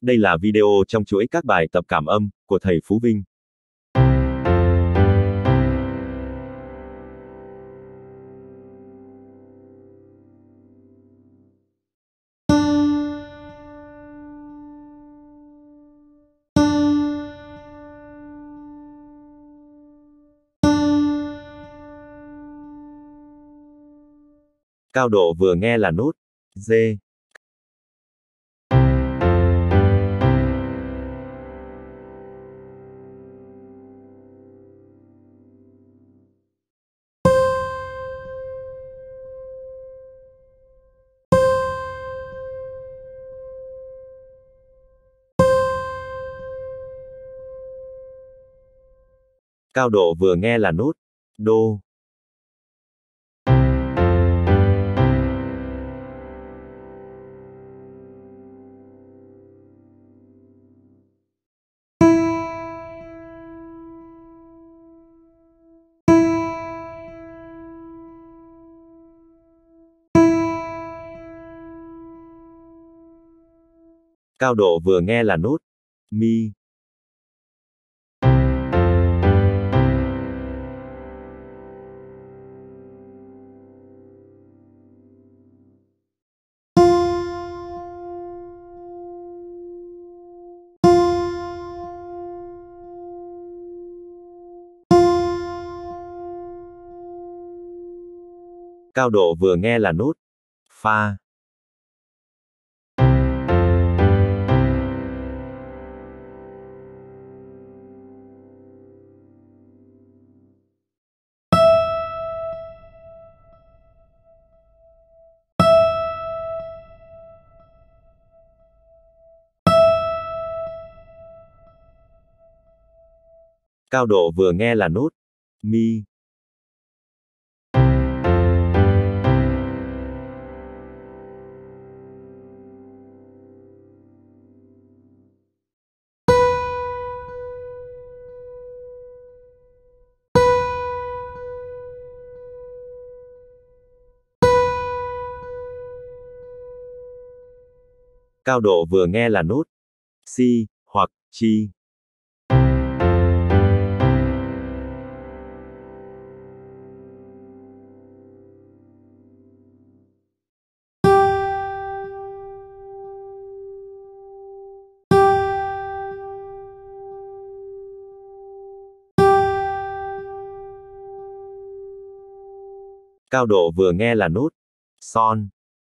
Đây là video trong chuỗi các bài tập cảm âm của thầy Phú Vinh. Cao độ vừa nghe là nốt G. Cao độ vừa nghe là nốt Đô. Cao độ vừa nghe là nốt Mi. Cao độ vừa nghe là nốt Fa. Cao độ vừa nghe là nốt Mi. Cao độ vừa nghe là nốt Si hoặc Chi. Cao độ vừa nghe là nốt Son.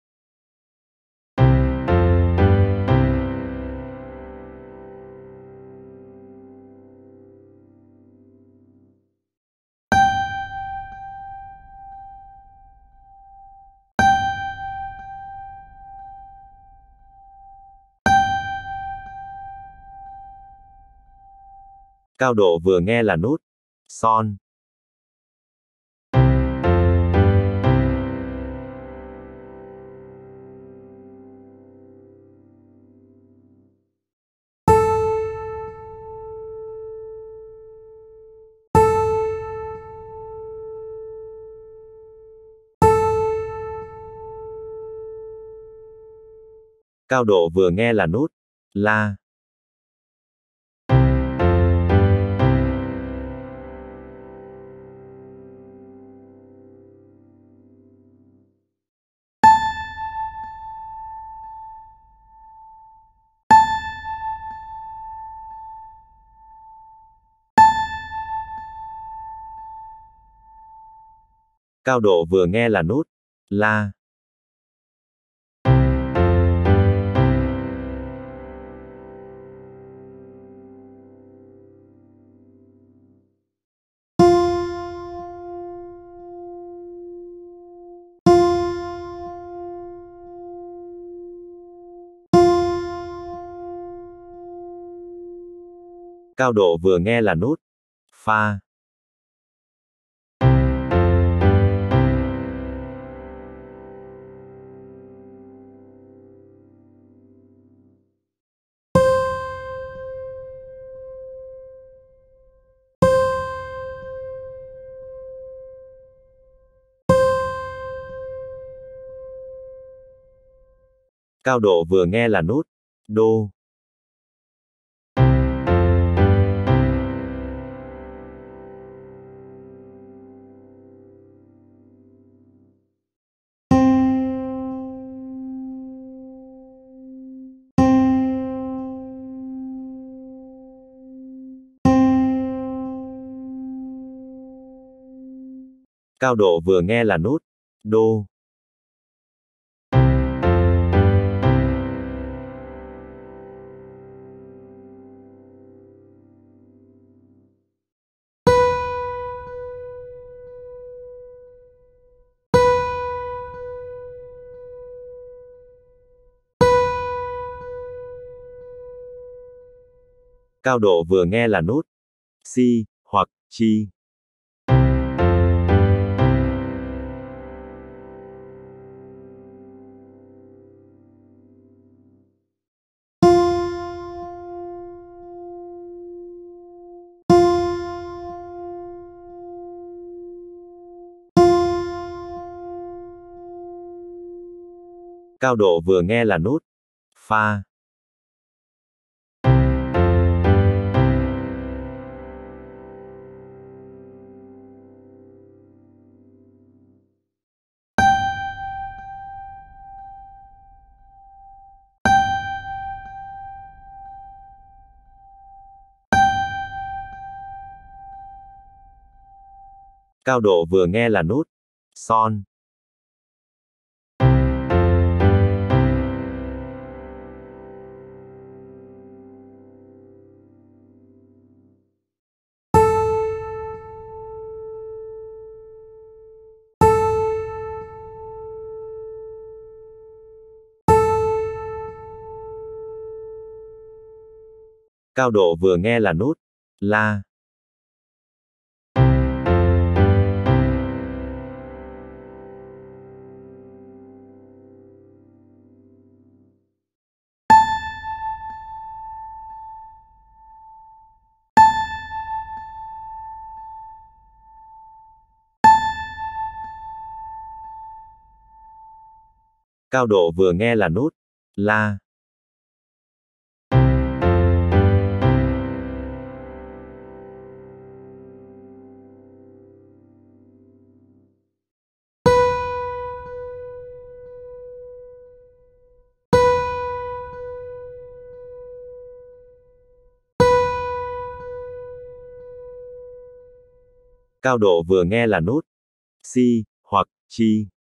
Cao độ vừa nghe là nốt Son. Cao độ vừa nghe là nốt La. Cao độ vừa nghe là nốt La. Cao độ vừa nghe là nốt Fa. Cao độ vừa nghe là nốt Đô. Cao độ vừa nghe là nút. Đô. Cao độ vừa nghe là nút. Si, hoặc, chi. Cao độ vừa nghe là nút. Pha. Cao độ vừa nghe là nút. Son. Cao độ vừa nghe là nút. La. Cao độ vừa nghe là nút. La. Cao độ vừa nghe là nút. Si, hoặc, chi.